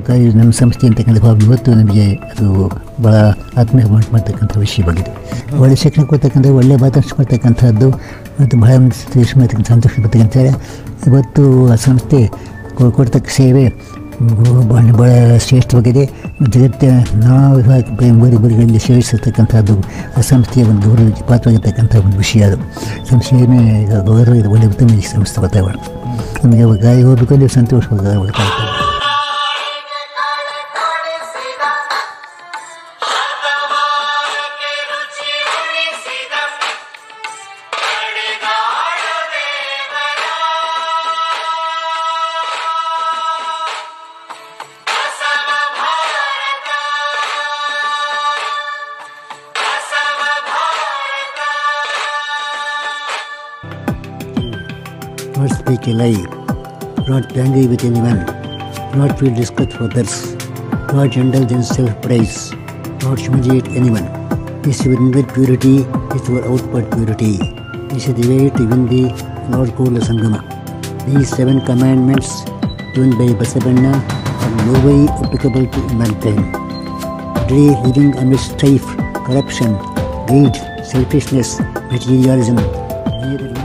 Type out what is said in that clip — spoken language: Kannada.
ನಮ್ಮ ಸಂಸ್ಥೆ ಅಂತಕ್ಕಂಥ ಭಾವ ಇವತ್ತು ನಮಗೆ ಅದು ಭಾಳ ಆತ್ಮೀಯ ಮಾಡ್ತಕ್ಕಂಥ ವಿಷಯವಾಗಿದೆ. ಒಳ್ಳೆಯ ಶಿಕ್ಷಣ ಕೊಡ್ತಕ್ಕಂಥ ಒಳ್ಳೆಯ ಮಾತನ್ನು ಕೊಡ್ತಕ್ಕಂಥದ್ದು ಮತ್ತು ಬಹಳ ಸಂತೋಷ ಪಡ್ತಕ್ಕಂಥ ಇವತ್ತು ಆ ಸಂಸ್ಥೆ ಕೊಡ್ತಕ್ಕ ಸೇವೆ ಭಾಳ ಶ್ರೇಷ್ಠವಾಗಿದೆ. ಜಗತ್ತಿನ ನಾನಾ ಬರಿಗಳಲ್ಲಿ ಸೇವಿಸತಕ್ಕಂಥದ್ದು ಆ ಸಂಸ್ಥೆಯ ಒಂದು ಗೌರವಕ್ಕೆ ಪಾತ್ರವಾಗಿರ್ತಕ್ಕಂಥ ಒಂದು ವಿಷಯ. ಅದು ಸಂಸ್ಥೆಯೇ ಗೌರವ ಒಳ್ಳೆಯ ಉತ್ತಮ ಸಂಸ್ಥೆ ವಾತಾವರಣ ನಮಗೆ ಗಾಯ ಹೋಗಬೇಕು ಅಂದರೆ ಸಂತೋಷವಾಗ್ತಾ ಇರ್ತದೆ. Not speak a lie, not angry with anyone, not feel disgust for others, not indulge in self-praise, not humiliate anyone. This is your inward purity, is your outward purity. This is the way to win the Lord Kola Sangama. These 7 commandments given by Basavanna are no way applicable to mankind. Today, living amidst strife, corruption, greed, selfishness, materialism,